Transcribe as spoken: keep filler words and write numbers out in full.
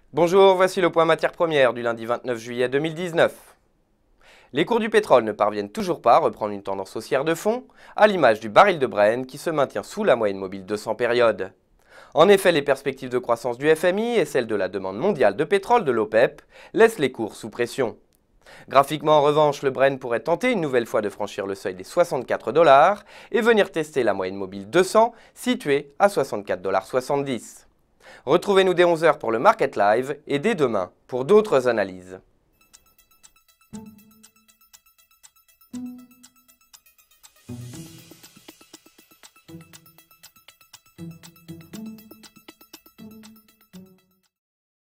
Bonjour, voici le point matières premières du lundi vingt-neuf juillet deux mille dix-neuf. Les cours du pétrole ne parviennent toujours pas à reprendre une tendance haussière de fond, à l'image du baril de Brent qui se maintient sous la moyenne mobile deux cents périodes. En effet, les perspectives de croissance du F M I et celles de la demande mondiale de pétrole de l'OPEP laissent les cours sous pression. Graphiquement, en revanche, le Brent pourrait tenter une nouvelle fois de franchir le seuil des soixante-quatre dollars et venir tester la moyenne mobile deux cents située à soixante-quatre virgule soixante-dix dollars. Retrouvez-nous dès onze heures pour le Market Live et dès demain pour d'autres analyses.